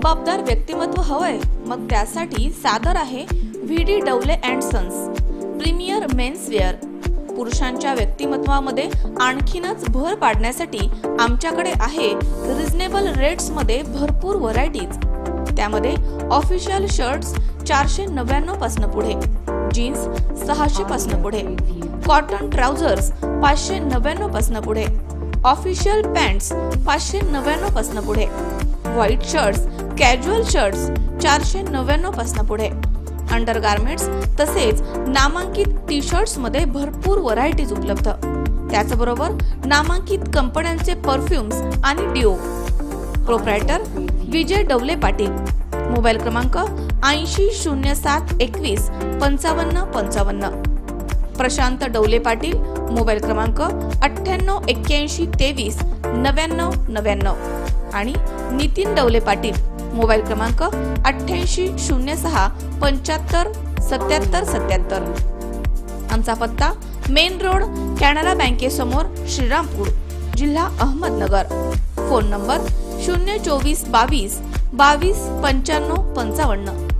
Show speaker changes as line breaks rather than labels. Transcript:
रुबाबदार व्यक्तिमत्व हवंय? मग त्यासाठी सादर आहे V D Dawale and sons premier menswear. पुरुषांच्या व्यक्तिमत्वामध्ये आणखीनच भर पाडण्यासाठी आमच्याकडे आहे रिझनेबल रेट्स मध्ये भरपूर व्हरायटीज। त्यामध्ये ऑफिशियल शर्ट्स 499 पासून पुढे, जीन्स 600 पासून पुढे, कॉटन ट्राउझर्स 599 पासून पुढे, ऑफिशियल पॅन्ट्स 599 पासून पुढे, व्हाईट शर्ट्स, कॅज्युअल शर्ट्स 499 पासून पुढे, अंडरगार्मेंट्स तसेच नामांकित टी शर्ट्स मध्ये भरपूर व्हरायटीज उपलब्ध। त्याचबरोबर नामांकित कंपन्यांचे परफ्यूम्स आणि deo. Proprietor Vijay Dawale Patil. Mobile क्रमांक 800721 5555। प्रशांत डवले पाटील। मोबाईल क्रमांक 988123 9999 आणि नितीन डवले पाटील। मोबाईल क्रमांक 8806 75 77 77। आमचा पत्ता मेन रोड कॅनरा बँकेसमोर श्रीरामपूर, जिल्हा अहमदनगर। Phone number 024 22 22 95 55।